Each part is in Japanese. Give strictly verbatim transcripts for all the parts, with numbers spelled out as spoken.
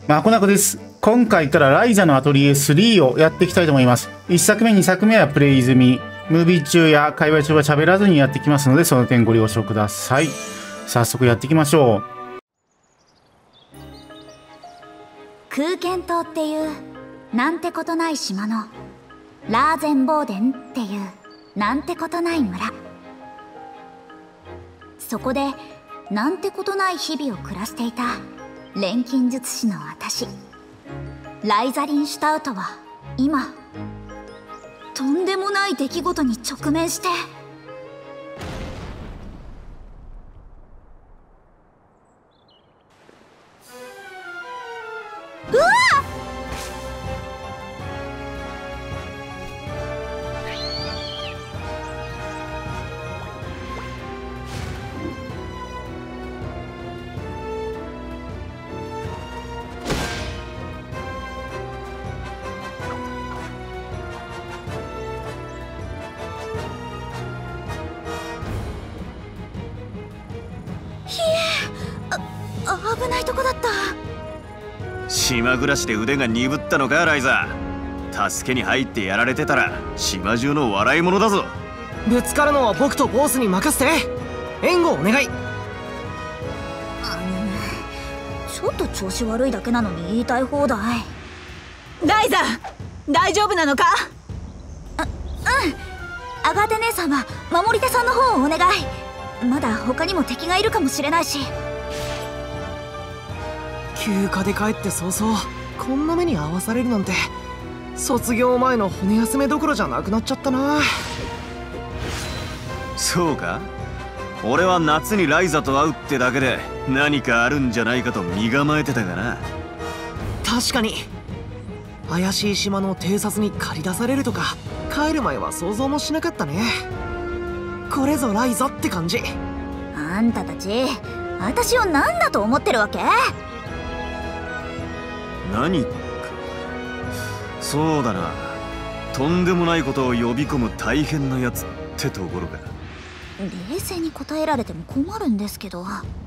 まこなこです。今回からライザのアトリエスリーをやっていきたいと思います。いっさくめ、にさくめはプレイ済み。ムービー中や会話中は喋らずにやってきますので、その点ご了承ください。早速やっていきましょう。 空間島っていうなんてことない島のラーゼンボーデンっていうなんてことない村。そこでなんてことない日々を暮らしていた錬金術師の私ライザリンシュタウトは今とんでもない出来事に直面してうわっ危ないとこだった。 島暮らしで腕が鈍ったのかライザー。助けに入ってやられてたら島中の笑い物だぞ。 ぶつかるのは僕とボースに任せて。援護お願い。 あのちょっと調子悪いだけなのに言いたい放題。 ライザ大丈夫なのか？ あうんアガーテ姉さんは守り手さんの方をお願い。まだ他にも敵がいるかもしれないし。 休暇で帰って早々こんな目に遭わされるなんて卒業前の骨休めどころじゃなくなっちゃったな。 そうか？俺は夏にライザと会うってだけで何かあるんじゃないかと身構えてたがな。 確かに怪しい島の偵察に駆り出されるとか帰る前は想像もしなかったね。これぞライザって感じ。 あんたたち私を何だと思ってるわけ？ 何かそうだな、とんでもないことを呼び込む大変なやつってところか。 冷静に答えられても困るんですけど。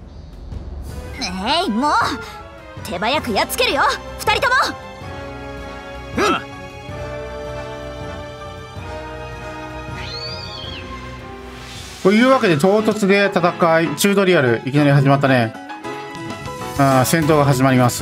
えいもう手早くやっつけるよ二人とも。 うん。 というわけで唐突で戦いチュートリアルいきなり始まったね。あ戦闘が始まります。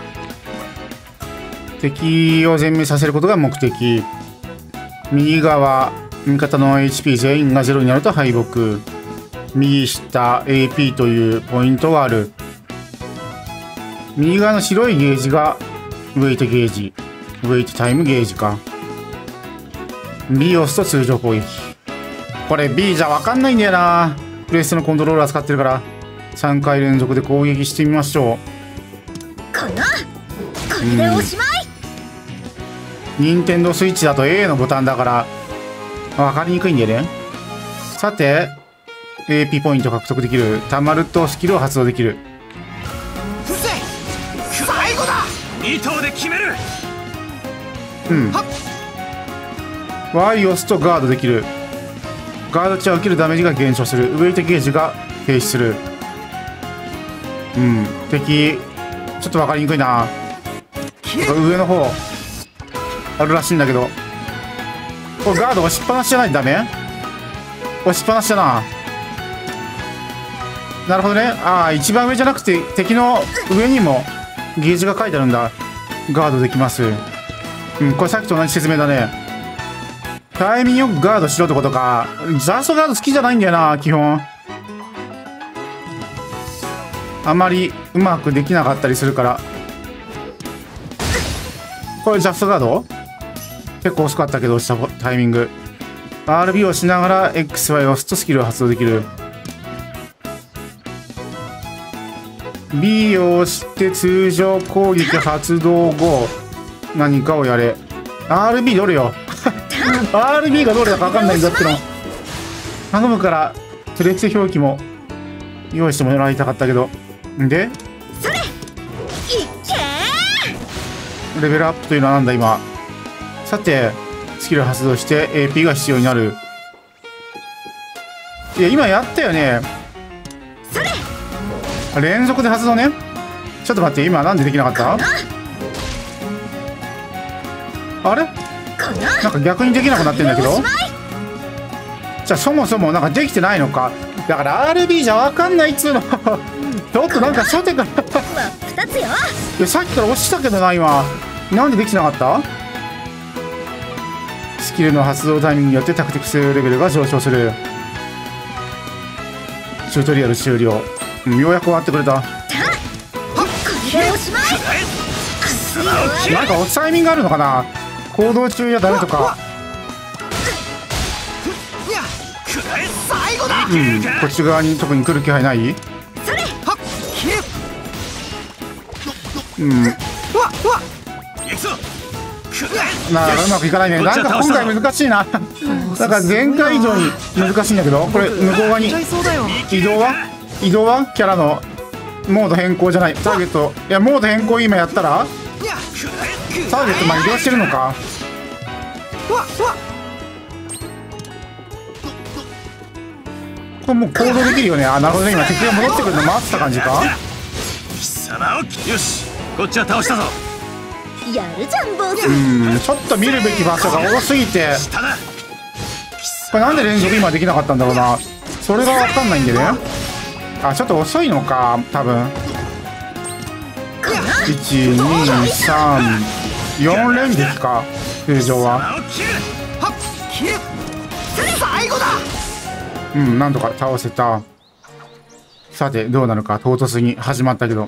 敵を全滅させることが目的。右側味方の エイチピー 全員がゼロになると敗北。右下 エーピー というポイントがある。右側の白いゲージがウェイトゲージ、ウェイトタイムゲージか。 B を押すと通常攻撃。これ B じゃ分かんないんだよな。プレステのコントローラー使ってるから。さんかい連続で攻撃してみましょう。 このこれでおしまい。 任天堂スイッチだと A のボタンだから分かりにくいんだよね。さて エーピー ポイント獲得できる。たまるとスキルを発動できる。 最後だ。 に頭で決める。 うん Y を押すとガードできる。ガード値は受けるダメージが減少する。ウェイトゲージが停止する。うん敵ちょっと分かりにくいな。上の方あるらしいんだけど、これガード押しっぱなしじゃないとダメ？押しっぱなしだな。なるほどね。ああ一番上じゃなくて敵の上にもゲージが書いてあるんだ。ガードできます。うんこれさっきと同じ説明だね。タイミングよくガードしろってことか。ザーストガード好きじゃないんだよな基本。あんまりうまくできなかったりするから。これジャストガード結構遅かったけど押したタイミング アールビー をしながら エックスワイ を押すとスキルを発動できる。 B を押して通常攻撃発動後何かをやれ。 アールビー どれよアールビー がどれだか分かんないんだっての頼むから。プレステ表記も用意してもらいたかったけど。でレベルアップというのはなんだ今。さてスキル発動して エーピー が必要になる。いや今やったよね。連続で発動ね。 ちょっと待って、今なんでできなかった？あれなんか逆にできなくなってんだけど。じゃあそもそもなんかできてないのか。だから アールビー じゃ分かんないっつうの。ちょっとなんか初手からふたつよ。 いやさっきから押したけどな。今なんでできてなかった？スキルの発動タイミングによってタクティクスレベルが上昇する。チュートリアル終了。うん、ようやく終わってくれた。なんか押すタイミングあるのかな。行動中やダメとか。うん、こっち側に特に来る気配ない？うん。なあ、うまくいかないね。なんか今回難しいな。なんか前回以上に難しいんだけど、これ向こう側に移動は移動はキャラのモード変更じゃない。ターゲット、いやモード変更今やったらターゲットまあ移動してるのか。これもう行動できるよね。あ、なるほどね。今敵が戻ってくるの待ってた感じか。 貴様をよし、こっちは倒したぞ。 やるじゃん坊主。 うん、ちょっと見るべき場所が多すぎて、これなんで連続今できなかったんだろうな。それが分かんないんでね。あ、ちょっと遅いのか多分。いちにさんよん連撃か通常は。うん、なんとか倒せた。さてどうなるか。唐突に始まったけど、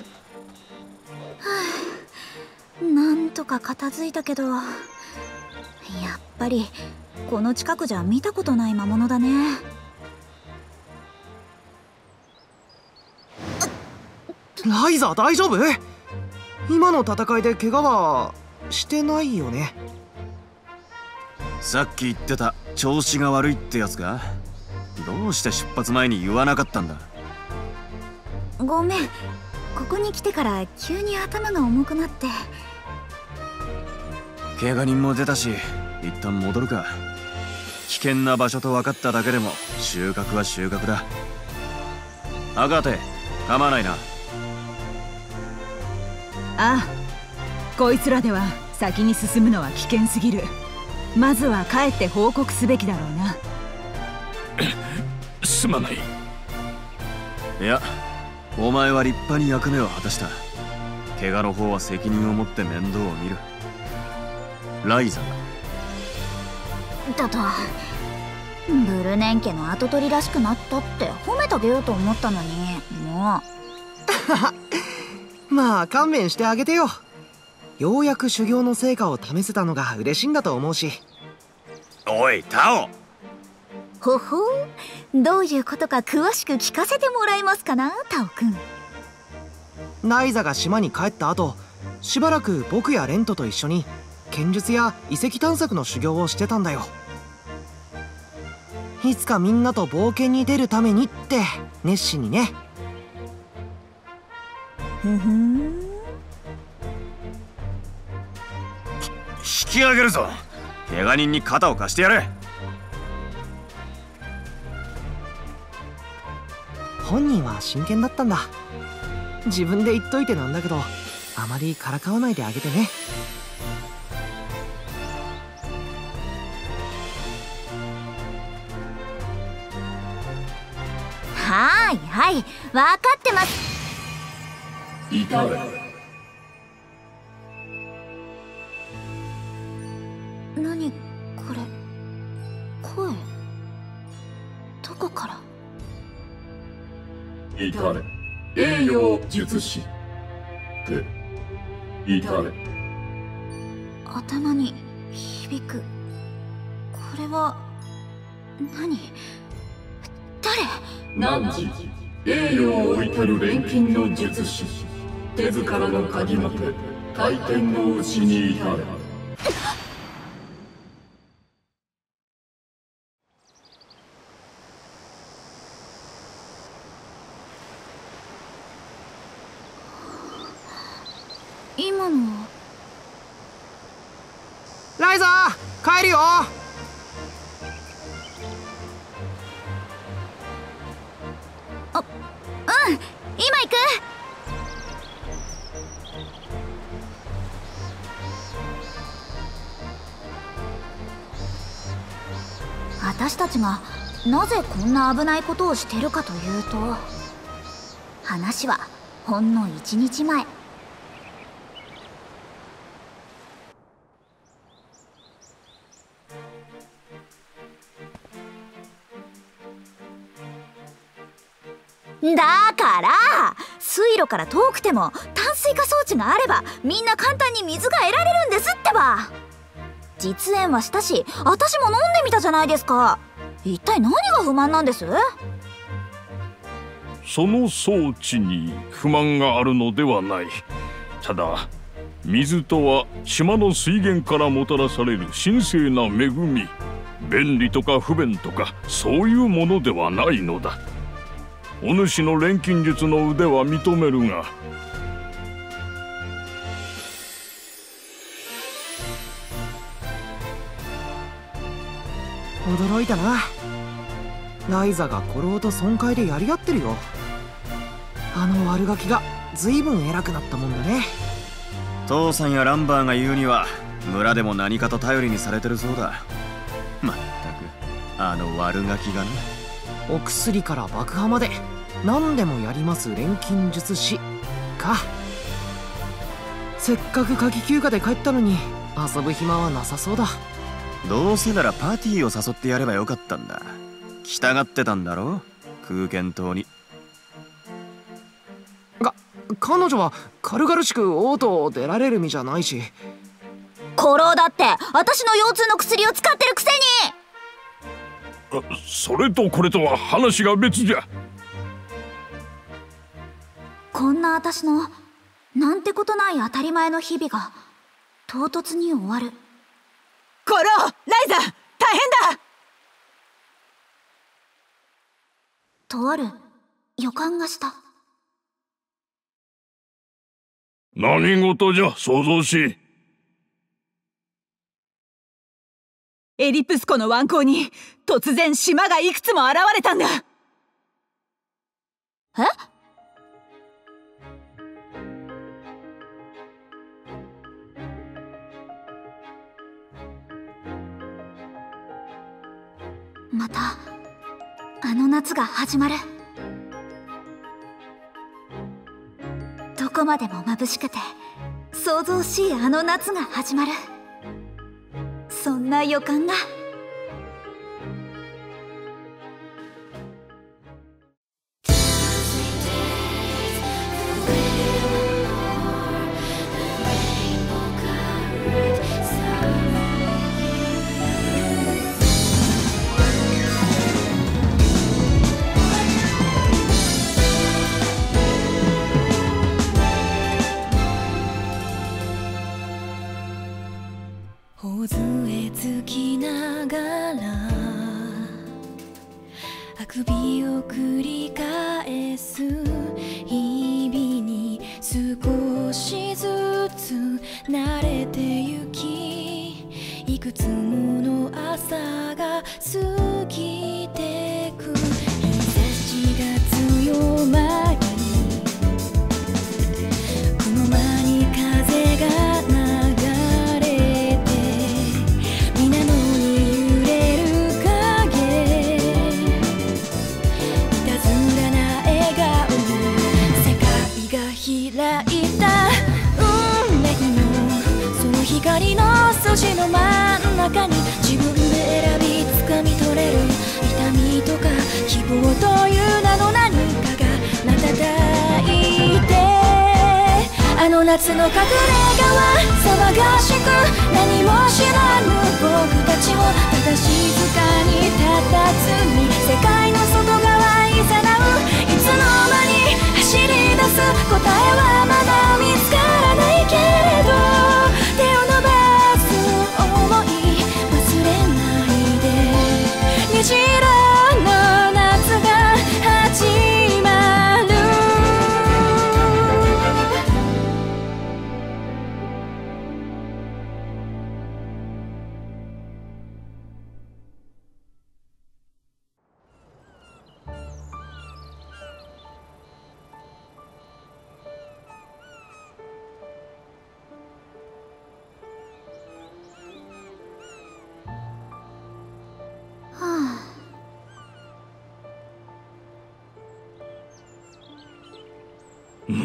なんとか片付いたけど、やっぱりこの近くじゃ見たことない魔物だね。 ライザー大丈夫？今の戦いで怪我はしてないよね？ さっき言ってた調子が悪いってやつか。どうして出発前に言わなかったんだ。 ごめん、ここに来てから急に頭が重くなって。 怪我人も出たし一旦戻るか。危険な場所と分かっただけでも収穫は収穫だ。博士、構わないな。 ああ、こいつらでは先に進むのは危険すぎる。まずは帰って報告すべきだろうな。 すまない。 いや、お前は立派に役目を果たした。怪我の方は責任を持って面倒を見る。ライザだと、ブルネン家の跡取りらしくなったって褒めてあげようと思ったのに、もうまあ勘弁してあげてよ。ようやく修行の成果を試せたのが嬉しいんだと思うし。 おいタオ。 ほほう、どういうことか詳しく聞かせてもらえますかな、タオくん。 ナイザが島に帰った後、しばらく僕やレントと一緒に剣術や遺跡探索の修行をしてたんだよ。いつかみんなと冒険に出るためにって熱心にね。 ふふん。 引き上げるぞ。怪我人に肩を貸してやれ。 本人は真剣だったんだ。自分で言っといてなんだけど、あまりからかわないであげてね。 はーいはい、分かってます。 いたれ。 何これ、声どこから。 いたれ。栄養術師っていたれ。 頭に響く。これは何？誰？ 汝、栄養を置いてる錬金の術師。手塚の鍵の手、回転の牛にいたれ。 今のは。 ライザー帰るよ。 あ、うん、今行く。 私たちがなぜこんな危ないことをしてるかというと、話はほんの一日前。だから水路から遠くても淡水化装置があればみんな簡単に水が得られるんですってば。実演はしたし私も飲んでみたじゃないですか。一体何が不満なんです？ その装置に不満があるのではない。ただ水とは島の水源からもたらされる神聖な恵み、便利とか不便とかそういうものではないのだ。お主の錬金術の腕は認めるが、 驚いたな。ライザがコローと損壊でやり合ってるよ。あの悪ガキが随分偉くなったもんだね。 父さんやランバーが言うには村でも何かと頼りにされてるそうだ。まったくあの悪ガキがね。 お薬から爆破まで何でもやります錬金術師か。せっかく夏季休暇で帰ったのに遊ぶ暇はなさそうだ。 どうせならパーティーを誘ってやればよかったんだ。来たがってたんだろ空間島に。 が彼女は軽々しく王都を出られる身じゃないし。 コロだって私の腰痛の薬を使ってるくせに。 それとこれとは話が別じゃ。 こんな私のなんてことない当たり前の日々が唐突に終わる。 コロ、ライザ、大変だ。 とある予感がした。 何事じゃ想像し。 エリプス湖の湾口に突然島がいくつも現れたんだ。 え？またあの夏が始まる。どこまでも眩しくて想像しいあの夏が始まる。そんな予感が。 頬杖つきながらあくびを繰り返す日々に少しずつ慣れてゆき、いくつもの朝が過ぎてく。日差しが強まり雲間に風が流れて水面に揺れる影、いたずらな笑顔、世界が開いた運命のその光の筋の真ん中に自分で選び掴み取れる痛みとか希望という名の何かが瞬いて、あの夏の隠れ家騒がしく何も知らぬ僕たちをただ静かに佇み、世界の外側いざなう、いつの間に走り出す答えはまだ見つからないけれど、手を伸ばす想い忘れないで、虹色の夏が始まる。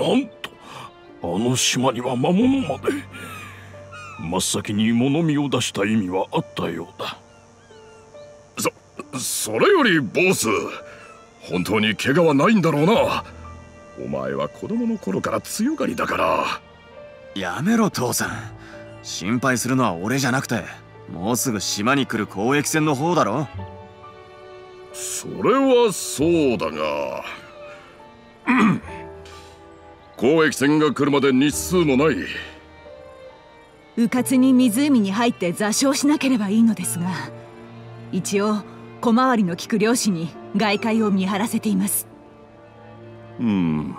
なんとあの島には魔物まで。真っ先に物見を出した意味はあったようだ。 そそれよりボス、本当に怪我はないんだろうな。お前は子供の頃から強がりだから。 やめろ父さん、心配するのは俺じゃなくて、もうすぐ島に来る交易船の方だろ。 それはそうだが交易船が来るまで日数もない。 迂闊に湖に入って座礁しなければいいのですが、一応小回りの利く漁師に外海を見張らせています。 うん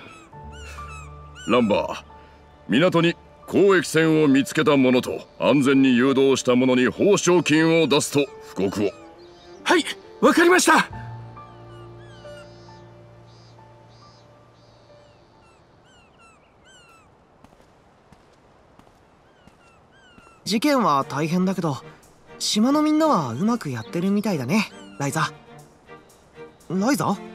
ランバー、港に交易船を見つけた者と安全に誘導した者に報奨金を出すと布告を。 はい、わかりました。 事件は大変だけど、島のみんなはうまくやってるみたいだね、ライザ。ライザ？ん？あ、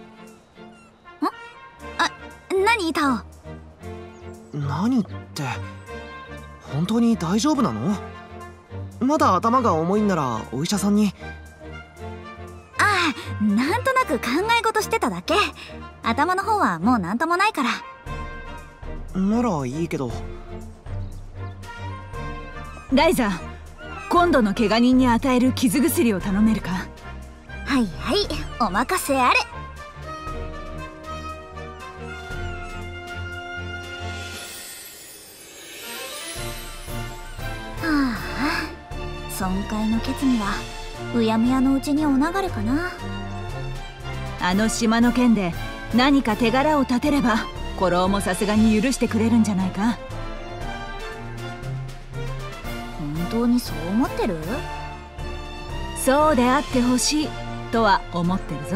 何タオ？何って、本当に大丈夫なの？まだ頭が重いんならお医者さんに。 ああ、なんとなく考え事してただけ。頭の方はもうなんともないから。 ならいいけど。 ライザ、今度の怪我人に与える傷薬を頼めるか？ はいはい、お任せあれ。はあ、損壊の決議はうやむやのうちにお流れかな。 あの島の件で何か手柄を立てれば古老もさすがに許してくれるんじゃないか。 本当にそう思ってる？ そうであってほしいとは思ってるぞ。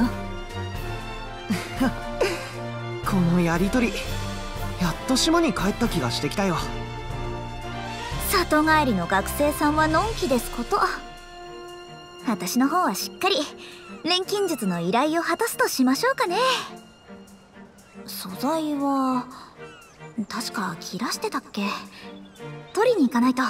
このやりとり、やっと島に帰った気がしてきたよ。 里帰りの学生さんはのんきですこと。私の方はしっかり錬金術の依頼を果たすとしましょうかね。素材は確か切らしてたっけ？取りに行かないと。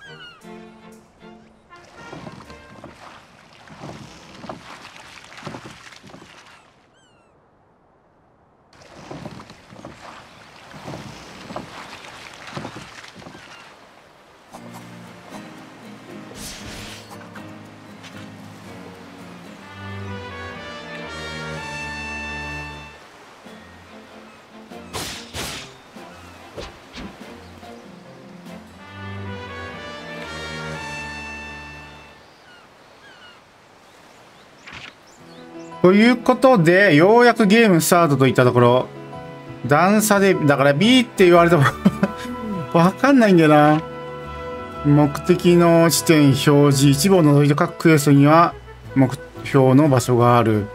ということで、ようやくゲームスタートといったところ、段差で、だから B って言われてもわかんないんだよな。目的の地点表示、一部を除いて各クエストには目標の場所がある。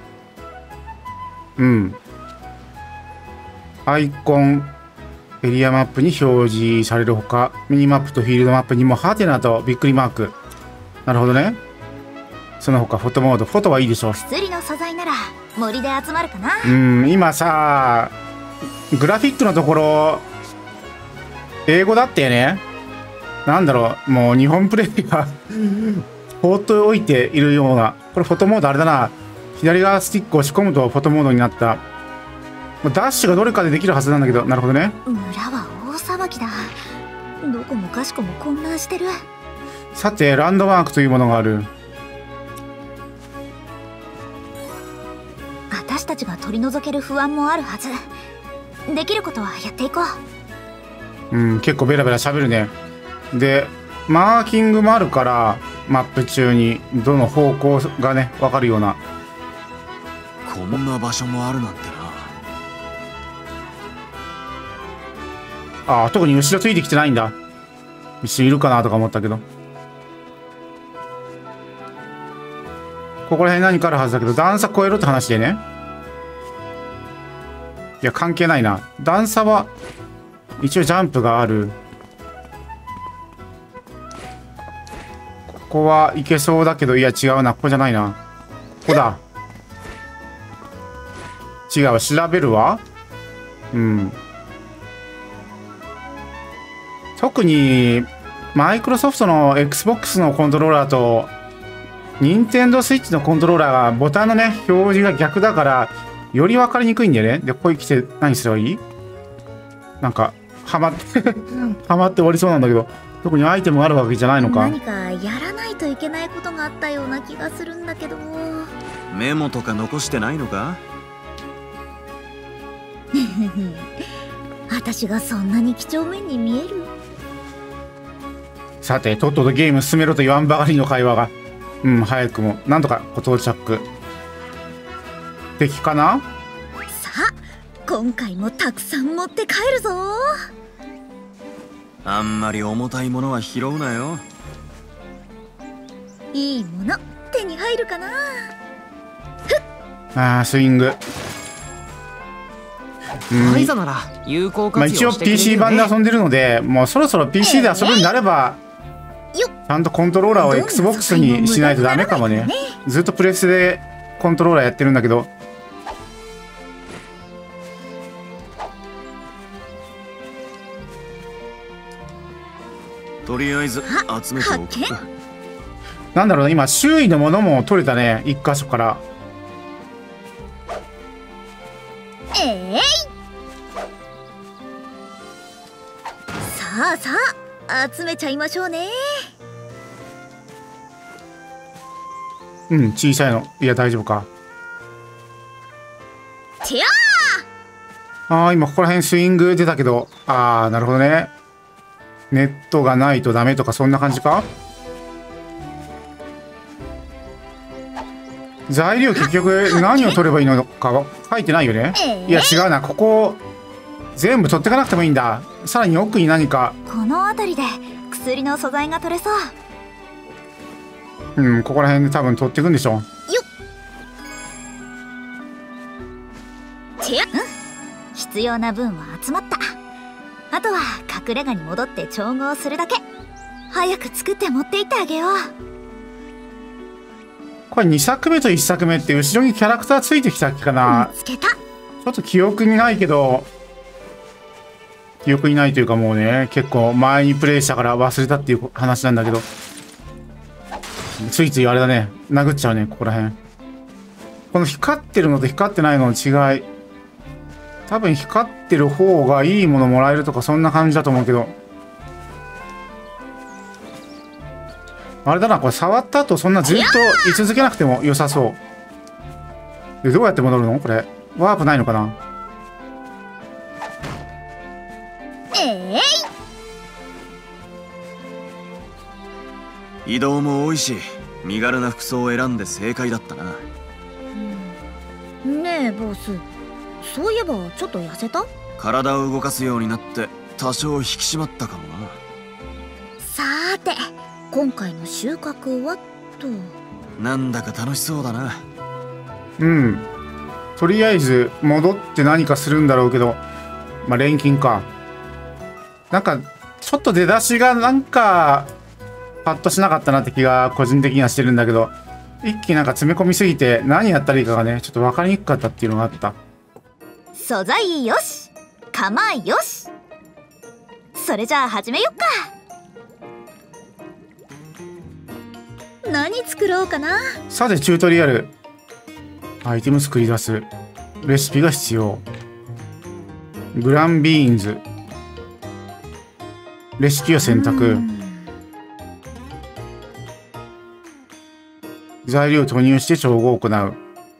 うん。アイコン、エリアマップに表示されるほか、ミニマップとフィールドマップにもハテナとびっくりマーク。なるほどね。その他フォトモード、フォトはいいでしょう。 薬の素材なら森で集まるかな。 うん、今さ、グラフィックのところ、英語だったよね。なんだろう、もう日本プレイが放っておいているような。これフォトモードあれだな。左側スティックを押し込むとフォトモードになった。ダッシュがどれかでできるはずなんだけど、なるほどね。 村は大騒ぎだ。どこもかしこも混乱してる。 さて、ランドマークというものがある。 私たちが取り除ける不安もあるはず。できることはやっていこう。うん、結構ベラベラ喋るね。で、マーキングもあるから、マップ中にどの方向がね、わかるような。 こんな場所もあるなんてな。 ああ、特に後ろついてきてないんだ。一緒いるかなとか思ったけど。ここら辺何かあるはずだけど、段差越えろって話でね。いや、関係ないな。段差は、一応ジャンプがある。ここは行けそうだけど、いや違うな。ここじゃないな。ここだ。違う、調べるわ。うん。 特にマイクロソフトの Xbox のコントローラーと任天堂スイッチのコントローラーがボタンのね表示が逆だからより分かりにくいんだよね。でここに来て何すればいい？なんかハマってハマって終わりそうなんだけど、特にアイテムがあるわけじゃないのか。 何かやらないといけないことがあったような気がするんだけど。 メモとか残してないのか？ 私がそんなに几帳面に見える？ さてとっととゲーム進めろと言わんばかりの会話が、うん早くもなんとかご到着。敵かな？ さあ今回もたくさん持って帰るぞ。 あんまり重たいものは拾うなよ。 いいもの手に入るかな。 あースイング。 ファイザなら有効まあ一応活用してくれピーるよね。 シー 版で遊んでるので、もうそろそろ ピーシー で遊ぶんであれば、ちゃんとコントローラーを Xbox にしないとダメかもね。ずっとプレスでコントローラーやってるんだけど。 とりあえず集めておくか。 なんだろうな、今周囲のものも取れたね、一箇所から。 えい、さあさあ集めちゃいましょうね。 うん小さいのいや大丈夫か。 てやああ今ここら辺スイング出たけど、ああなるほどね。ネットがないとダメとかそんな感じか。材料結局何を取ればいいのか書いてないよね。いや違うな、ここ全部取ってかなくてもいいんだ。さらに奥に何か、 この辺りで薬の素材が取れそう。 うんここら辺で多分取っていくんでしょ。 よってや、うん、必要な分は集まった。あとは隠れ家に戻って調合するだけ。早く作って持って行ってあげよう。 これにさくめといっさくめって後ろにキャラクターついてきたっけかな。 見つけた。 ちょっと記憶にないけど、記憶にないというかもうね結構前にプレイしたから忘れたっていう話なんだけど、ついついあれだね殴っちゃうねここら辺。この光ってるのと光ってないのの違い、多分光ってる方がいいものもらえるとかそんな感じだと思うけど、あれだなこれ触った後そんなずっと居続けなくても良さそう。でどうやって戻るのこれ。ワープないのかな。 え移動も多いし身軽な服装を選んで正解だったな。 い、ねえボス、そういえばちょっと痩せた？ 体を動かすようになって多少引き締まったかもな。 さーて今回の収穫はと。 なんだか楽しそうだな。 うんとりあえず戻って何かするんだろうけど、まあ錬金か。なんかちょっと出だしがなんかパッとしなかったなって気が個人的にはしてるんだけど、一気になんか詰め込みすぎて何やったらいいかがねちょっと分かりにくかったっていうのがあった。 素材よし、構えよし。それじゃあ始めよっか。何作ろうかな。 さてチュートリアル。アイテム作り出す。レシピが必要。グランビーンズ。レシピを選択。材料を投入して調合を行う。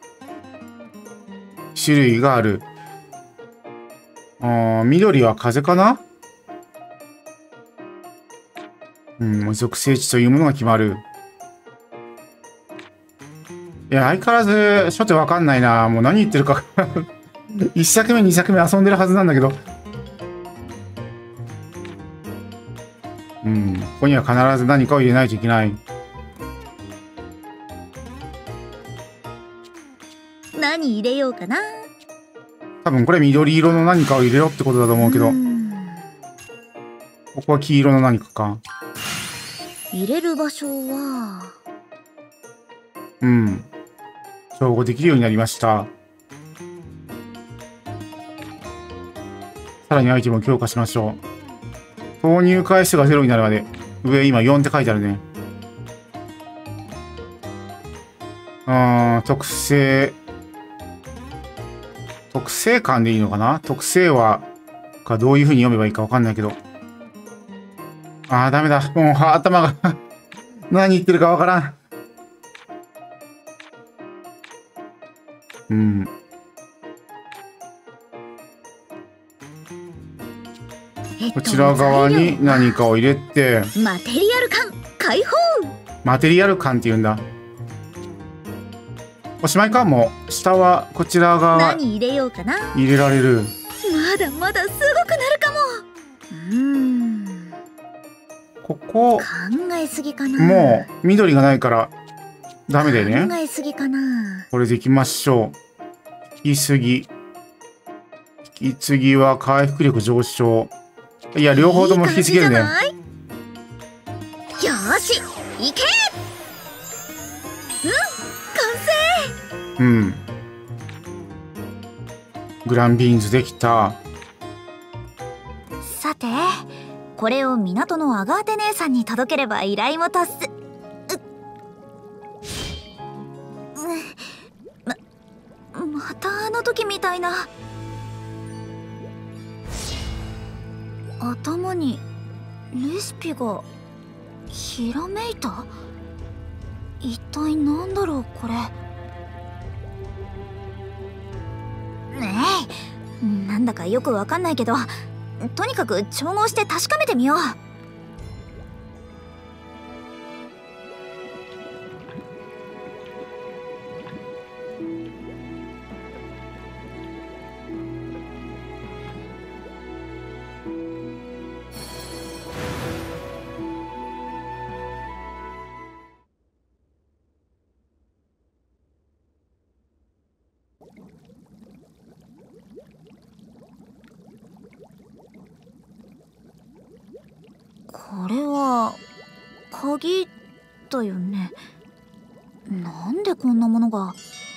種類がある。あー、緑は風かな。うん、属性値というものが決まる。いや、相変わらず、ちょっとわかんないな。もう何言ってるか。いっ作目、に作目遊んでるはずなんだけど。うん、ここには必ず何かを入れないといけない。 何入れようかな。 多分これ緑色の何かを入れろってことだと思うけど。ここは黄色の何かか。 入れる場所は。 うん。照合できるようになりました。さらにアイテムを強化しましょ投入回数がゼロになるまで。上今よんって書いてあるね。うーん、特性。特性感でいいのかな。特性は、かどういう風に読めばいいかわかんないけど。ああ、ダメだ。もう頭が何言ってるかわからん。うん。こちら側に何かを入れて、 マテリアル感解放。 マテリアル感って言うんだ。おしまいか。もう下はこちら側何入れようかな。 入れられる。 まだまだすごくなるかも。うーん、 ここ考えすぎかな。 もう緑がないからダメだよね。 考えすぎかな。 これでいきましょう。引きすぎ。引き継ぎは回復力上昇。いや、両方とも引き継げるね。 いい感じじゃない？よーし、いけ。うん、完成。 うん。グランビーンズできた。 さて、これを港のアガーテ姉さんに届ければ依頼も達す。ま、またあの時みたいな。頭にレシピがひらめいた。一体なんだろうこれ。ねえ、なんだかよくわかんないけど、とにかく調合して確かめてみよう。これは鍵だよね。なんでこんなものが。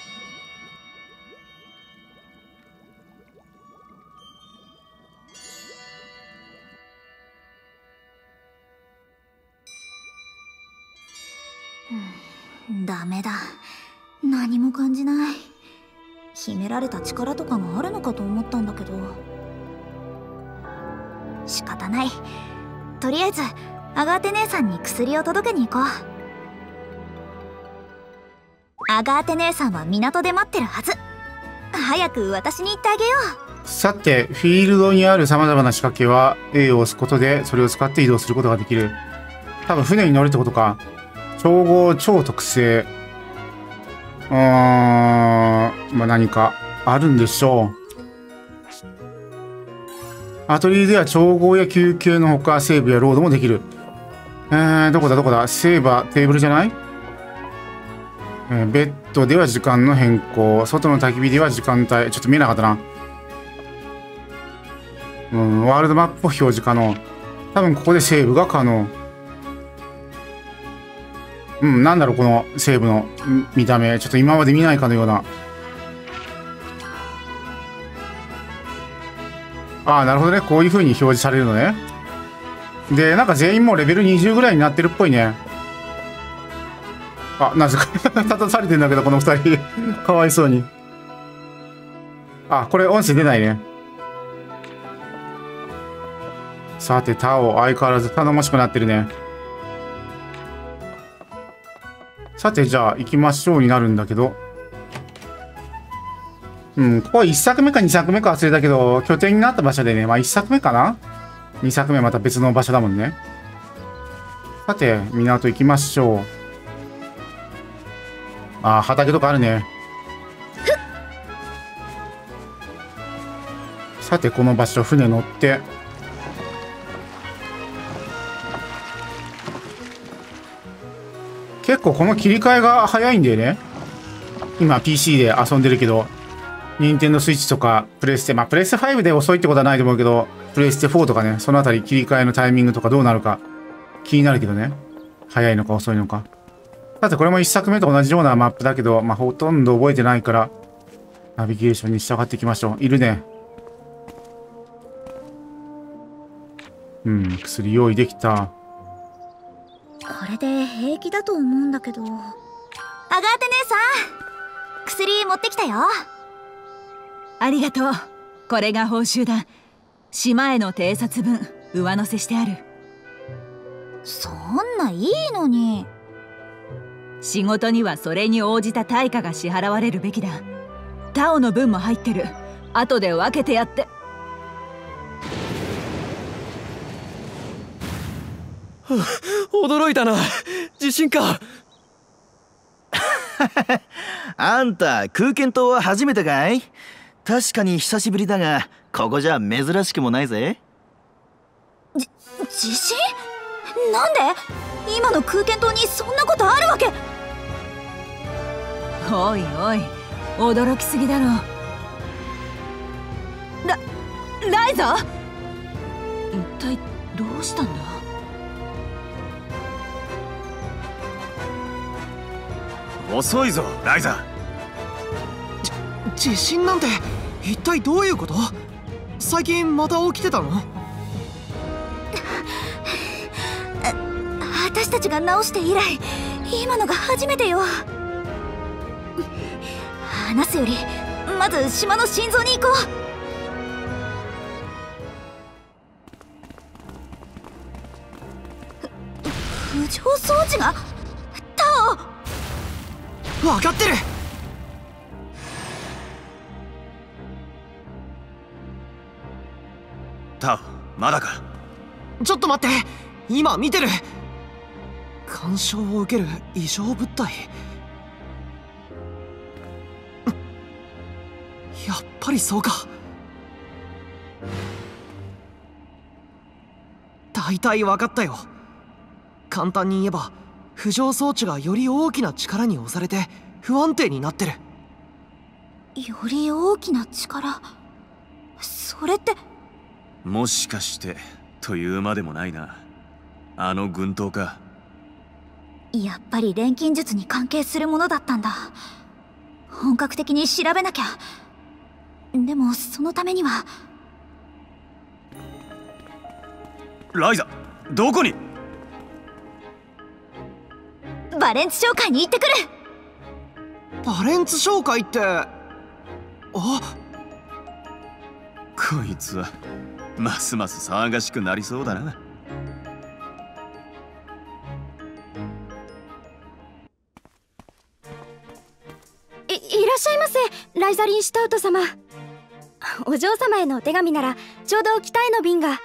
うん、ダメだ。何も感じない。秘められた力とかがあるのかと思ったんだけど。仕方ない。とりあえずアガーテ姉さんに薬を届けに行こう。アガーテ姉さんは港で待ってるはず。早く私に言ってあげよう。さて、フィールドにあるさまざまな仕掛けは A を押すことでそれを使って移動することができる。多分船に乗るってことか。調合超特性。うーん、まあ何かあるんでしょう。アトリエでは調合や休憩のほかセーブやロードもできる。えー、どこだどこだ。セーバーテーブルじゃない？えー、ベッドでは時間の変更。外の焚き火では時間帯。ちょっと見えなかったな。うん、ワールドマップを表示可能。多分ここでセーブが可能。うん、なんだろうこのセーブの見た目。ちょっと今まで見ないかのような。ああ、なるほどね。こういう風に表示されるのね。で、なんか全員もうレベルにじゅうぐらいになってるっぽいね。あ、なぜか立たされてんだけど、このふたり。かわいそうに。あ、これ音声出ないね。さて、タオ、相変わらず頼もしくなってるね。さて、じゃあ、行きましょうになるんだけど。うん、ここはいっさくめかにさくめか忘れたけど、拠点になった場所でね、まあいっさくめかな ?に 作目また別の場所だもんね。さて、港行きましょう。ああ、畑とかあるね。さて、この場所、船乗って。結構この切り替えが早いんだよね。今 ピーシー で遊んでるけど、任天堂スイッチとかプレステ、まあプレステファイブで遅いってことはないと思うけど、プレステフォーとかね、そのあたり切り替えのタイミングとかどうなるか気になるけどね。早いのか遅いのか。だってこれもいっさくめと同じようなマップだけど、まあほとんど覚えてないから、ナビゲーションに従っていきましょう。いるね。 うん、薬用意できた。 これで平気だと思うんだけど。アガーテ姉さん、薬持ってきたよ。 ありがとう。これが報酬だ。島への偵察分上乗せしてある。 そんないいのに。 仕事にはそれに応じた対価が支払われるべきだ。タオの分も入ってる。後で分けてやって。 驚いたな。地震か。 あんた空間島は初めてかい？確かに久しぶりだが、ここじゃ珍しくもないぜ。 じ地震？なんで？今の空間島にそんなことあるわけ？ おいおい、驚きすぎだろ。ラライザ？一体どうしたんだ？ 遅いぞライザ。 じ地震なんて一体どういうこと？最近また起きてたの？ 私たちが直して以来今のが初めてよ。話すよりまず島の心臓に行こう。浮上装置がタオ。分かってる。 タオ、まだか。 ちょっと待って、今見てる。干渉を受ける異常物体。やっぱりそうか。大体分かったよ。簡単に言えば浮上装置がより大きな力に押されて不安定になってる。 より大きな力、それって。 もしかしてというまでもないな。あの軍刀か。 やっぱり錬金術に関係するものだったんだ。本格的に調べなきゃ。でもそのためには。 ライザ、どこに？ バレンツ商会に行ってくる。 バレンツ商会って。あ、 こいつはますます騒がしくなりそうだな。 い, いらっしゃいませ、ライザリン・シュタウト様。お嬢様へのお手紙ならちょうど北への便が。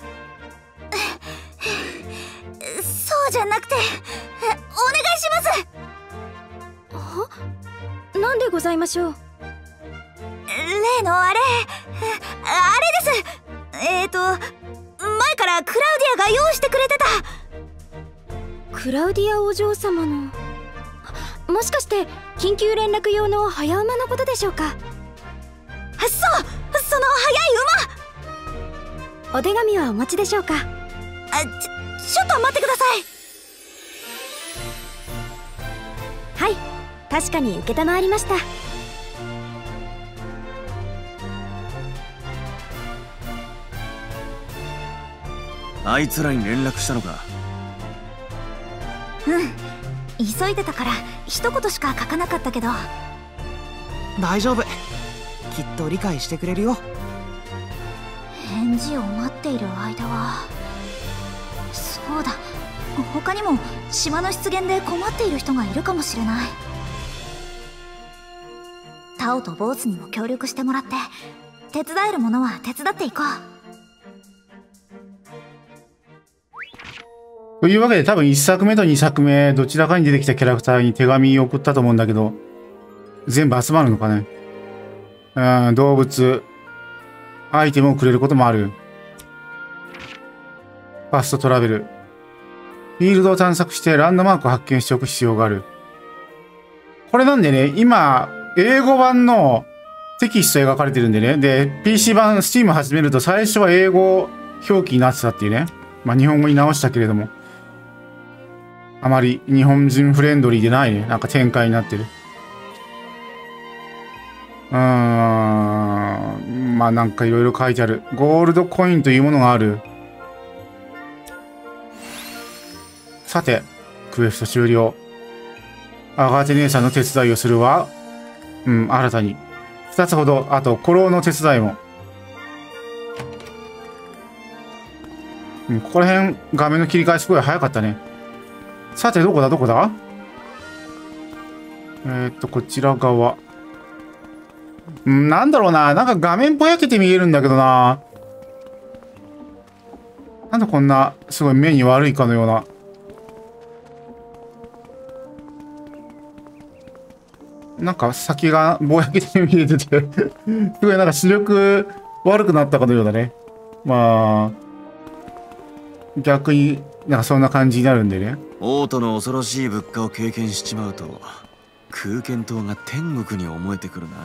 そうじゃなくて、お願いします。 は？なんでございましょう。 例のあれ、あれです。えーと前からクラウディアが用意してくれてた。 クラウディアお嬢様の。もしかして緊急連絡用の早馬のことでしょうか。 そう、その速い馬。お手紙はお持ちでしょうか。 あ、ちょ、ちょっと待ってください。 はい、確かに承りました。 あいつらに連絡したのか？ うん、急いでたから一言しか書かなかったけど。 大丈夫、きっと理解してくれるよ。 返事を待っている間は。そうだ、他にも島の出現で困っている人がいるかもしれない。タオとボースにも協力してもらって手伝えるものは手伝っていこう。 というわけで多分いっさくめとにさくめどちらかに出てきたキャラクターに手紙を送ったと思うんだけど、全部集まるのかね。うん、動物、アイテムをくれることもある。ファストトラベル。フィールドを探索してランドマークを発見しておく必要がある。これなんでね、今、英語版のテキスト描かれてるんでね。で、ピーシー 版、Steam 始めると最初は英語表記になってたっていうね。まあ日本語に直したけれども。あまり日本人フレンドリーでないね。なんか展開になってる。うーん。まあなんかいろいろ書いてある。ゴールドコインというものがある。 さて、クエスト終了。アガーテ姉さんの手伝いをするは、うん、新たに。二つほど、あと、古老の手伝いも。うん、ここら辺、画面の切り替えすごい早かったね。さて、どこだどこだえー、っと、こちら側。うん、なんだろうな。なんか画面ぼやけて見えるんだけどな。なんでこんな、すごい目に悪いかのような。なんか先がぼやけて見えててすごいなんか視力悪くなったかのようだね。まあ、逆になんかそんな感じになるんでね。 王都の恐ろしい物価を経験しちまうと、空間島が天国に思えてくるな。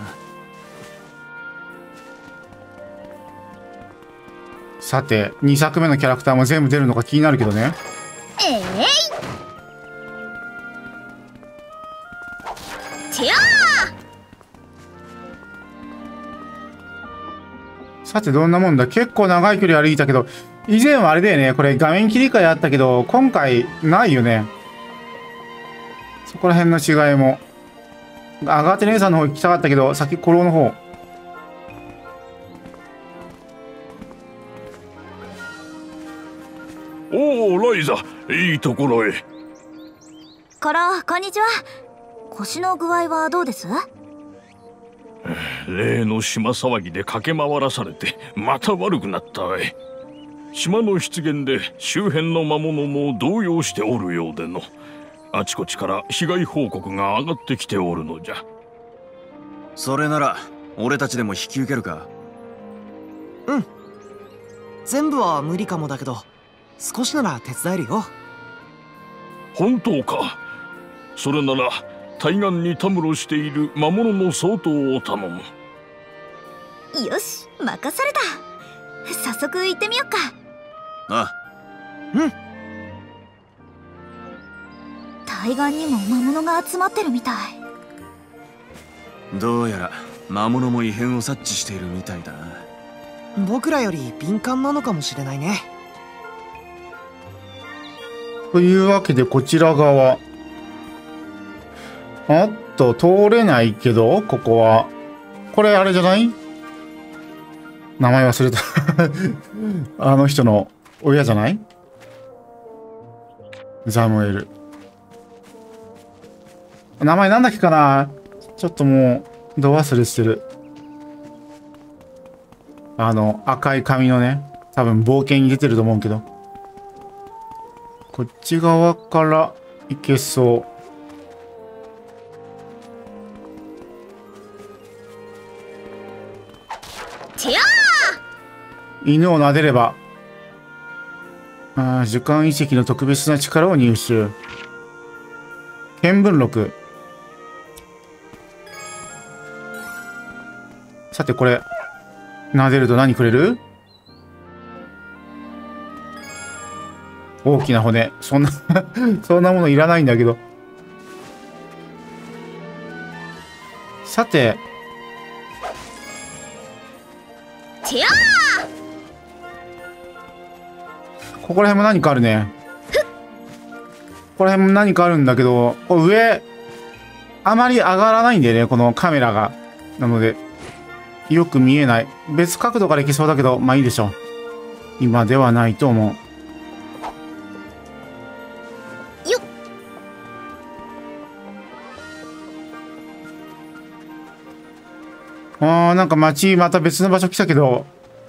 さて、にさくめのキャラクターも全部出るのか気になるけどね。 えい、てやー。さて、どんなもんだ。結構長い距離歩いたけど、以前はあれだよね。これ画面切り替えあったけど、今回ないよね。そこら辺の違いも。アガーテ姉さんの方行きたかったけど、先古老の方。 おお、ライザ、いいところへ。 ころ、こんにちは。腰の具合はどうです？ 例の島騒ぎで駆け回らされてまた悪くなったわい。島の出現で周辺の魔物も動揺しておるようでの。あちこちから被害報告が上がってきておるのじゃ。 それなら俺たちでも引き受けるか？ うん。全部は無理かもだけど、少しなら手伝えるよ。 本当か。それなら対岸にたむろしている魔物の相当を頼む。 よし、任された。早速行ってみよっか。 ああ、 うん。 対岸にも魔物が集まってるみたい。 どうやら魔物も異変を察知しているみたいだな。 僕らより敏感なのかもしれないね。 というわけで、こちら側。あっと、通れないけど、ここは。これ、あれじゃない？名前忘れた。あの人の親じゃない？ザムエル。名前なんだっけかな？ちょっともう、ど忘れしてる。あの、赤い髪のね、多分冒険に出てると思うけど。こっち側から行けそう。犬を撫でれば。ああ、樹幹遺跡の特別な力を入手。見聞録。さてこれ、撫でると何くれる？大きな骨。そんな、そんなものいらないんだけど。さて。ここら辺も何かあるね。ここら辺も何かあるんだけど、これ上、あまり上がらないんだよね、このカメラが。なので、よく見えない。別角度から行けそうだけど、まあいいでしょう。今ではないと思う。 よっ。 あー、なんか街、また別の場所来たけど、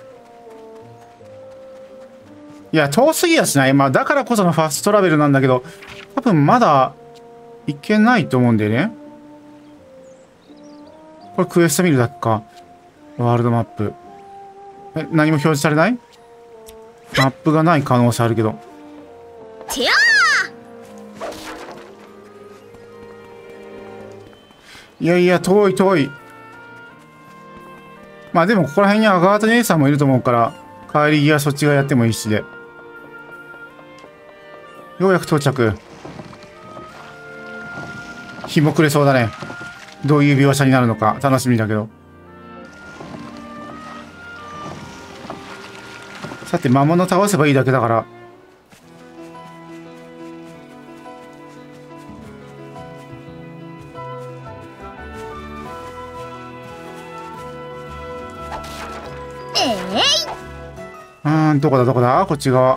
いや、遠すぎやしない。まあ、だからこそのファストトラベルなんだけど、多分まだ行けないと思うんだよね。これクエスト見るだけか。ワールドマップ。え、何も表示されない？マップがない可能性あるけど。いやいや、遠い遠い。まあでも、ここら辺にアガータ姉さんもいると思うから、帰り際そっちがやってもいいしで。ようやく到着。日も暮れそうだね。どういう描写になるのか楽しみだけど。さて、魔物倒せばいいだけだから。 ーん、どこだどこだ、こっち側。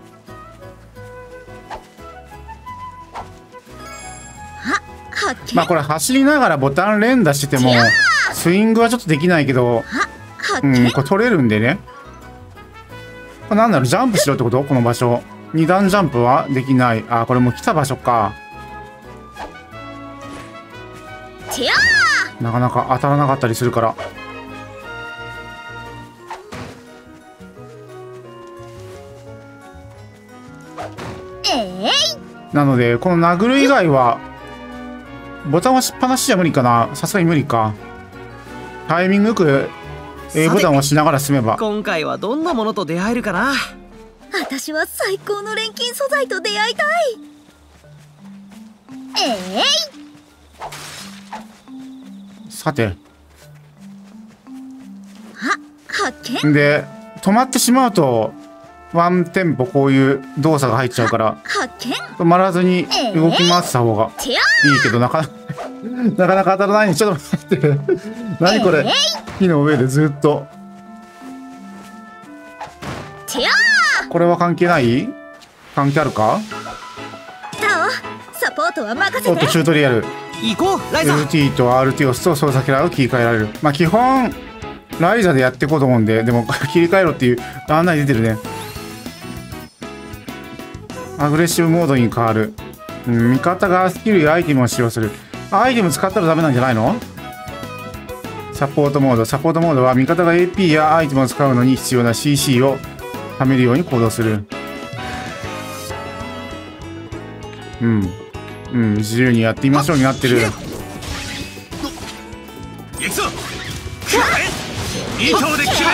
まあこれ走りながらボタン連打しててもスイングはちょっとできないけど、うん、これ取れるんでね。これなんだろう、ジャンプしろってこと？この場所に段ジャンプはできない。あ、これもう来た場所か。なかなか当たらなかったりするから。なのでこの殴る以外はボタン押しっぱなしじゃ無理かな。さすがに無理か。タイミングよく A ボタンを押しながら進めば。 今回はどんなものと出会えるかな。 私は最高の錬金素材と出会いたい。えい、 さて、 あ、発見。 で止まってしまうとワンテンポこういう動作が入っちゃうから、 発見。 止まらずに動き回した方がいいけど、なかなかなかなか当たらないんで、ちょっと待って何これ、木の上でずっと。これは関係ない？関係あるか？ タオ、サポートは任せて。 おっと、チュートリアル。 行こう、ライザ。 エルティー と アールティー を押すと操作キャラを切り替えられる。まあ基本ライザでやっていこうと思うんで、でも切り替えろっていう案内出てるね。アグレッシブモードに変わる。うん、味方がスキルやアイテムを使用する。アイテム使ったらダメなんじゃないの？サポートモード。サポートモードは味方が エーピー やアイテムを使うのに必要な シーシー を貯めるように行動する。うん。うん、自由にやってみましょうになってる。 行くぞ。に頭で決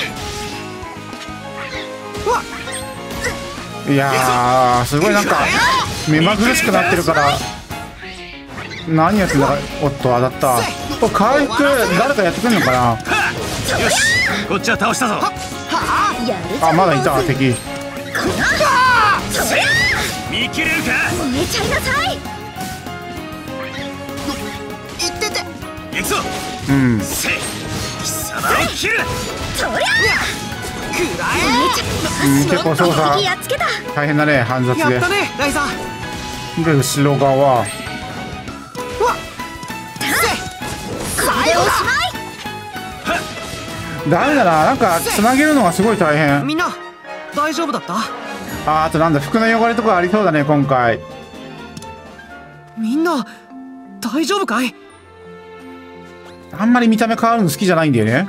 める。 いやー、すごいなんか目まぐるしくなってるから何やってんだか。おっと、当たった。これ回復誰かやってくんのかな。 よし、こっちは倒したぞ。 あ、まだいた敵。 見切れるか。 燃えちゃいなさい。 いってて。行くぞ。 うん。 せい、貴様を切る。 そりゃくらうん、結構操作大変だね、煩雑で。 やったね、ライザ。 で、後ろ側。ダメだな、なんかつなげるのがすごい大変。 みんな大丈夫だった？ あ、あとなんだ、服の汚れとかありそうだね今回。 みんな大丈夫かい？ あんまり見た目変わるの好きじゃないんだよね。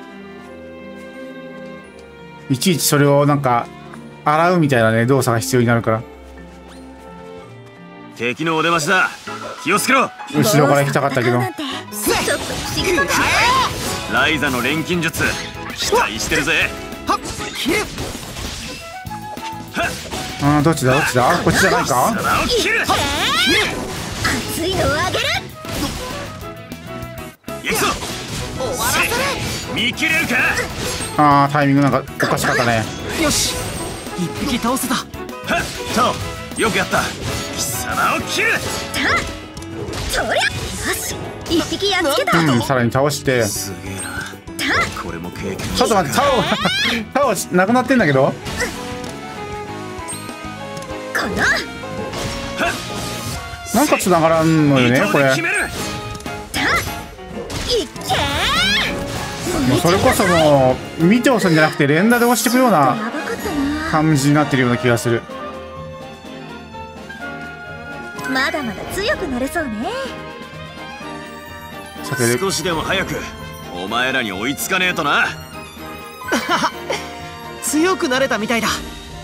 いちいちそれをなんか洗うみたいなね動作が必要になるから。 敵のお出ましだ。気をつけろ。 後ろから行きたかったけど。 ライザの錬金術期待してるぜ。 はっ、切る。 あー、どっちだどっちだ、こっちじゃないか。 切る。 熱いのをあげる。 行くぞ。終わらせる。見切れるか。 あー、タイミングなんかおかしかったね。 よし、一匹倒せた。 はっ、タオ、よくやった。貴様を切る。 そりゃ、よし、一匹やっつけた。 うん、さらに倒して。 すげえな。これも経験。 ちょっと待って、タオタオなくなってんだけど。 このなんか繋がらんのよねこれ。もうそれこそもう見て押すんじゃなくて連打で押していくような感じになってるような気がする。 まだまだ強くなれそうね。 さて、 少しでも早くお前らに追いつかねえとな。 強くなれたみたいだ。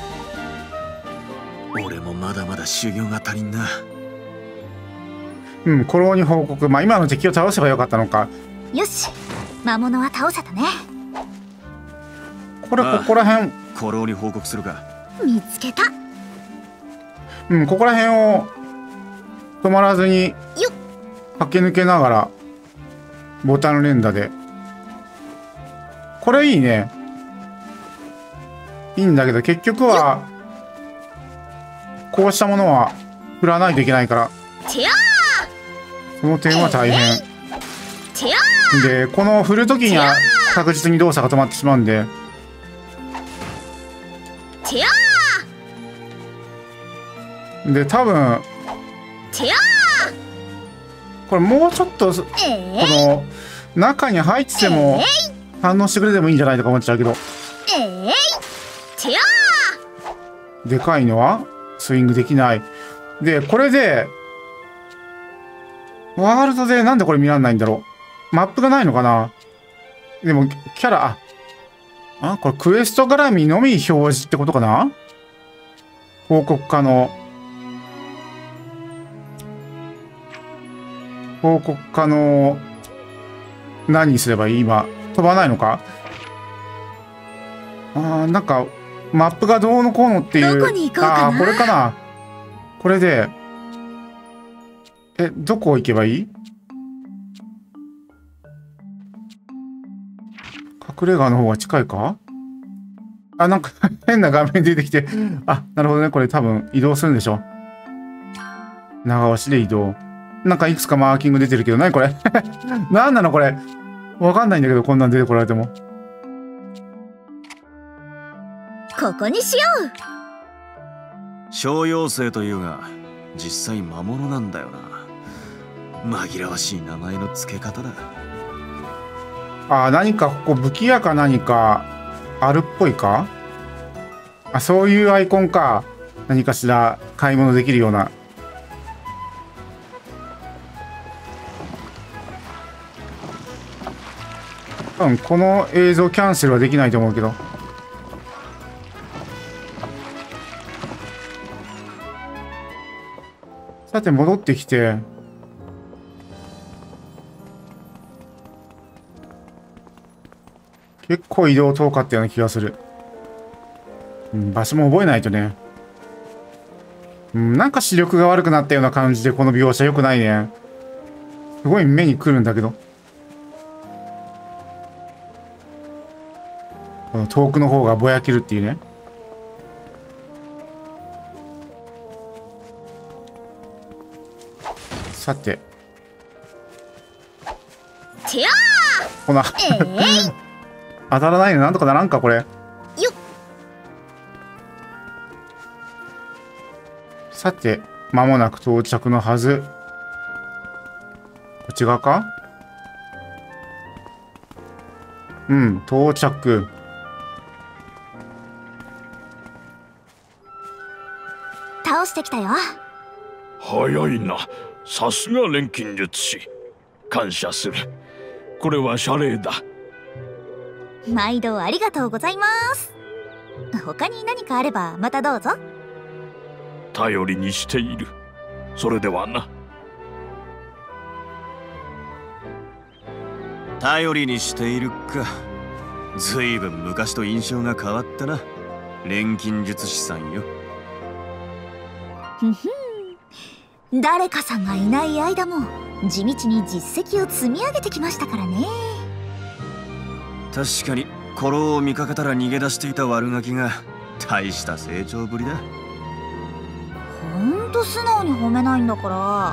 俺もまだまだ修行が足りんな。 うん、古老に報告。まあ今の敵を倒せばよかったのか。 よし、魔物は倒せたね。 これ、ここら辺古老に報告するか。 見つけた。 うん、ここら辺を止まらずに駆け抜けながらボタン連打で。これいいね。いいんだけど結局はこうしたものは振らないといけないから、その点は大変で、この振る時には確実に動作が止まってしまうんで、 で多分これもうちょっとこの中に入ってても反応してくれてもいいんじゃないとか思っちゃうけど、でかいのはスイングできない。でこれでワールドでなんでこれ見らんないんだろう。マップがないのかな。でもキャラ、ああこれクエスト絡みのみ表示ってことかな。報告可能、報告可能。何すればいい？今飛ばないのか。あーなんかマップがどうのこうのっていう。 どこに行こうかな。 あーこれかな。これでえどこ行けばいい？隠れ家の方が近いか。あなんか変な画面出てきて、あなるほどね、これ多分移動するんでしょ。長押しで移動。なんかいくつかマーキング出てるけど、何これ何なのこれ。わかんないんだけど、こんなん出てこられても。 ここにしよう。小妖精というが実際魔物なんだよな。紛らわしい名前の付け方だ。 あ何かここ武器屋か何かあるっぽいか。あそういうアイコンか。何かしら買い物できるような。多分この映像キャンセルはできないと思うけど。さて戻ってきて、結構移動遠かったような気がする。うん、場所も覚えないとね。うん、なんか視力が悪くなったような感じでこの描写良くないね。すごい目にくるんだけど。この遠くの方がぼやけるっていうね。さて。ほな。当たらないのなんとかならんかこれ。よっ。さて間もなく到着のはず。こっち側か。うん到着。 倒してきたよ。 早いな。さすが錬金術師。感謝する。これは謝礼だ。 毎度ありがとうございます。他に何かあればまたどうぞ。 頼りにしている。それではな。 頼りにしているか。ずいぶん昔と印象が変わったな。錬金術師さんよ。 ふふん、誰かさんがいない間も地道に実績を積み上げてきましたからね。 確かにコロを見かけたら逃げ出していた悪ガキが大した成長ぶりだ。 ほんと素直に褒めないんだから。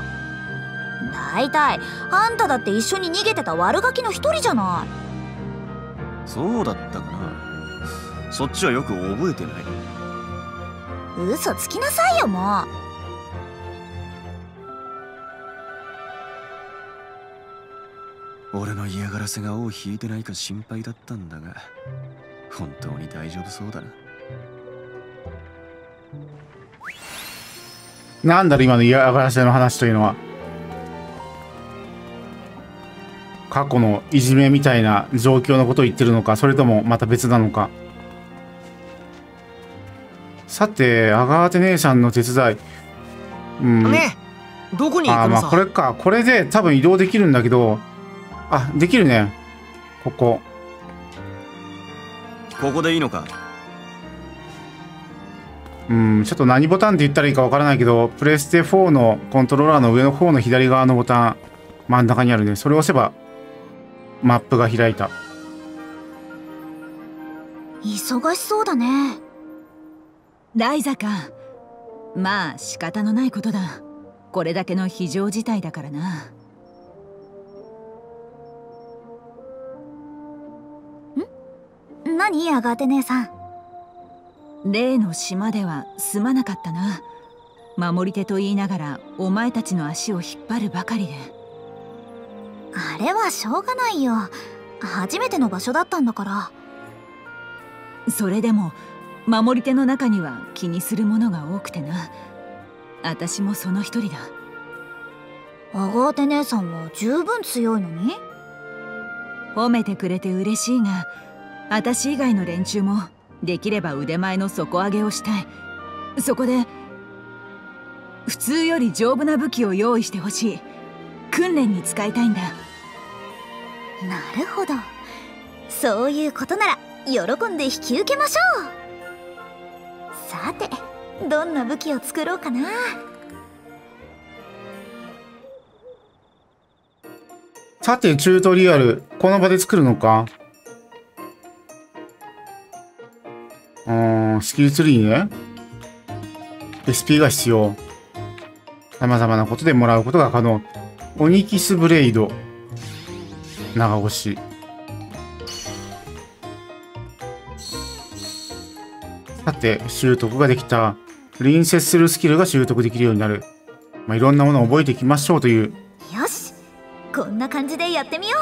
だいたいあんただって一緒に逃げてた悪ガキの一人じゃない。 そうだったかな。そっちはよく覚えてない。 嘘つきなさいよもう。 俺の嫌がらせが尾を引いてないか心配だったんだが、本当に大丈夫そうだな。 なんだろ今の嫌がらせの話というのは。過去のいじめみたいな状況のことを言ってるのか、それともまた別なのか。さてアガーテ姉さんの手伝い。うんねえどこに行くのさ。 あまあこれか。これで多分移動できるんだけど、あできるね。ここここでいいのか。 うんちょっと何ボタンって言ったらいいかわからないけど、プレステフォーのコントローラーの上の方の左側のボタン真ん中にあるね。それを押せばマップが開いた。 忙しそうだね。 ライザか。まあ仕方のないことだ。これだけの非常事態だからな。 ん？何アガーテ姉さん。 例の島ではすまなかったな。 守り手と言いながらお前たちの足を引っ張るばかりで。 あれはしょうがないよ。初めての場所だったんだから。 それでも守り手の中には気にするものが多くてな。私もその一人だ。 アガーテ姉さんは十分強いのに。 褒めてくれて嬉しいが、私以外の連中もできれば腕前の底上げをしたい。そこで普通より丈夫な武器を用意してほしい。訓練に使いたいんだ。 なるほど、そういうことなら喜んで引き受けましょう。さて、どんな武器を作ろうかな。 さて、チュートリアルこの場で作るのか。うーん、スキルツリーね。 エスピー が必要。さまざまなことでもらうことが可能。オニキスブレイド、長腰。さて、習得ができた。隣接するスキルが習得できるようになる。まあ、いろんなものを覚えていきましょうという。 よし、こんな感じでやってみよ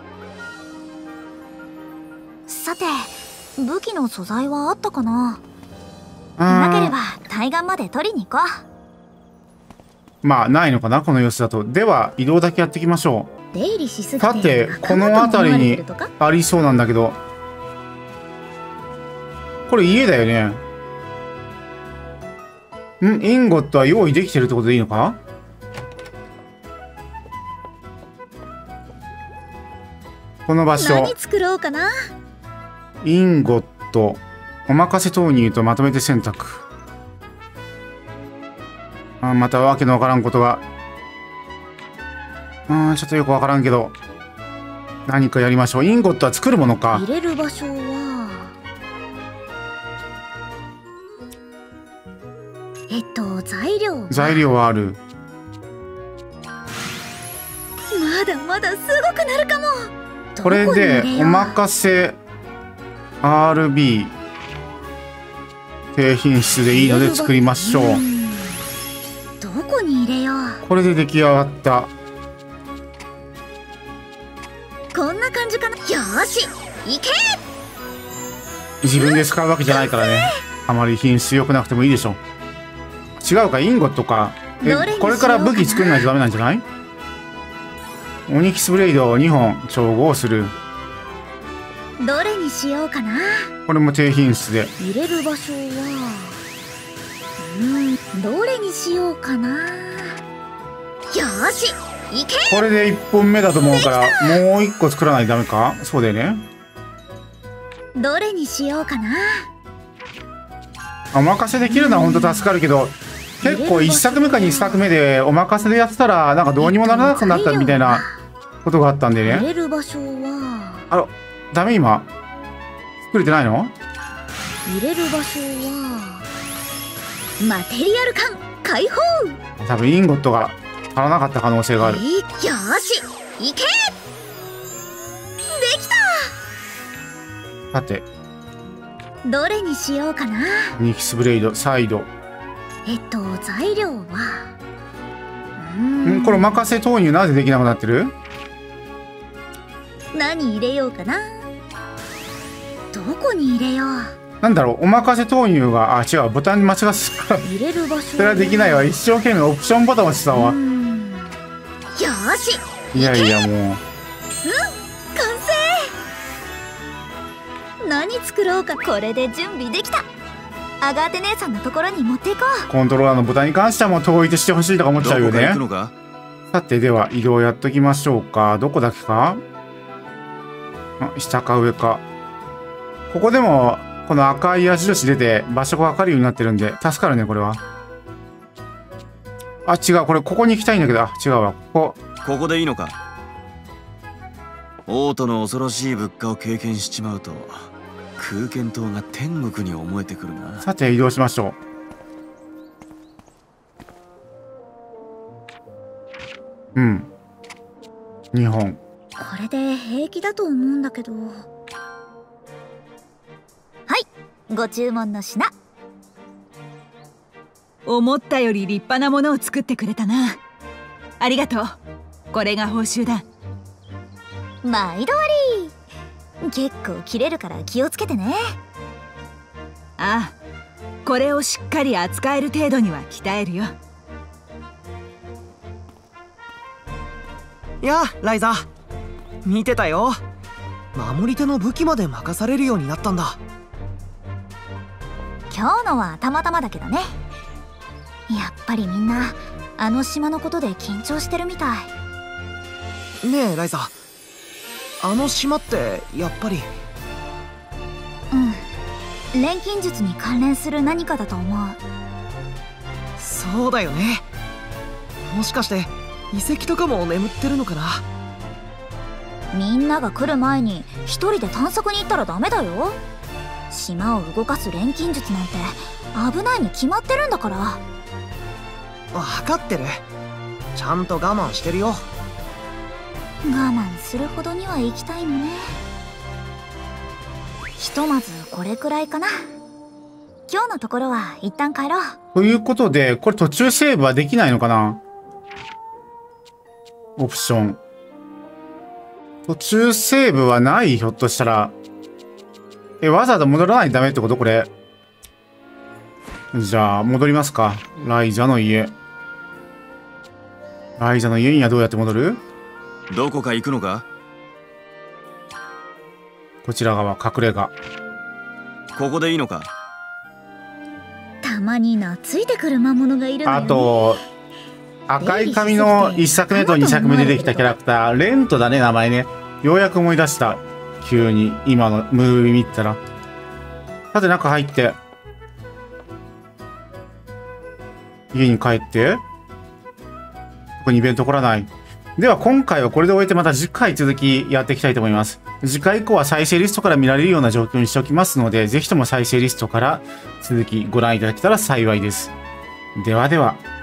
う。さて、武器の素材はあったかな。なければ対岸まで取りに行こう。まあないのかな、この様子だと。では移動だけやっていきましょう。出入りしすぎて。 さて、この辺りにありそうなんだけど、これ家だよね。ん、インゴットは用意できてるってことでいいのか。この場所、 何作ろうかな。 インゴット、お任せ投入とまとめて選択。あ、またわけのわからんことが。うん、ちょっとよくわからんけど、何かやりましょう。インゴットは作るものか。 入れる場所は、えっと材料材料はある。 まだまだすごくなるかも。 これでお任せ アールビー 低品質でいいので作りましょう。 どこに入れよう。 これで出来上がった。 こんな感じかな。よーし、いけ。 自分で使うわけじゃないからね。あまり品質良くなくてもいいでしょ。違うか、インゴットか。え、これから武器作んないとダメなんじゃない。オニキスブレイドをにほん調合する。 どれにしようかな。 これも低品質で。 入れる場所は、うん、どれにしようかな。よーし、いけ。 これでいっぽんめだと思うから、もういっこ作らないとダメか。そうだよね。 どれにしようかな。 お任せできるのは本当助かるけど、結構いっさくめかにさくめでお任せでやってたらなんかどうにもならなくなったみたいなことがあったんでね。 入れる場所は、 あら、ダメ。今作れてないの。 入れる場所はマテリアル缶解放。 多分インゴットが足らなかった可能性がある。 よーし、いけ。できた。 さて、 どれにしようかな。 オニキスブレイドサイド。 えっと材料は、 ん、これお任せ投入なぜできなくなってる。 何入れようかな。どこに入れよう。 なんだろう、お任せ投入が、あ、違う、ボタン間違ってた。 入れる場所、 それはできないわ。一生懸命オプションボタン押してたわ。 よーし、 いやいや、もう。 うん、完成。何作ろうか。これで準備できた。アガーテ姉さんのところに持っていこう。 コントローラーのボタンに関してはもう統一してほしいとか思っちゃうよね。さて、では移動やっときましょうか。どこだっけか。あ、下か上か。ここでもこの赤い矢印出て場所が分かるようになってるんで助かるね、これは。あ、違う、これここに行きたいんだけど。あ、違うわ、ここ。 ここでいいのか。王都の恐ろしい物価を経験しちまうと空間島が天国に思えてくるな。 さて移動しましょう。うん、にほん。 これで平気だと思うんだけど。はい、ご注文の品。 思ったより立派なものを作ってくれたな。ありがとう。これが報酬だ。 毎度あり。結構切れるから気をつけてね。 ああ、これをしっかり扱える程度には鍛えるよ。 やあライザ、見てたよ。守り手の武器まで任されるようになったんだ。 今日のはたまたまだけどね。やっぱりみんなあの島のことで緊張してるみたい。 ねえライザ、あの島ってやっぱり。 うん、錬金術に関連する何かだと思う。 そうだよね。もしかして遺跡とかも眠ってるのかな。 みんなが来る前に一人で探索に行ったらダメだよ。島を動かす錬金術なんて危ないに決まってるんだから。 分かってる。ちゃんと我慢してるよ。 我慢するほどには行きたいのね。ひとまずこれくらいかな。今日のところは一旦帰ろう。 ということで、これ途中セーブはできないのかな？オプション。途中セーブはない？ひょっとしたら。え、わざわざ戻らないとダメってことこれ。じゃあ、戻りますか。ライザの家。ライザの家にはどうやって戻る？ どこか行くのか？ こちら側、隠れ家。 ここでいいのか？ たまに懐いてくる魔物がいるのよね。 あと、赤い髪のいっさくめとにさくめでできたキャラクター、レントだね、名前ね。ようやく思い出した。急に、今のムービー見たら。さて、中入って。家に帰って。ここにイベント来らない。では、今回はこれで終えてまた次回続きやっていきたいと思います。次回以降は再生リストから見られるような状況にしておきますので、ぜひとも再生リストから続きご覧いただけたら幸いです。ではでは。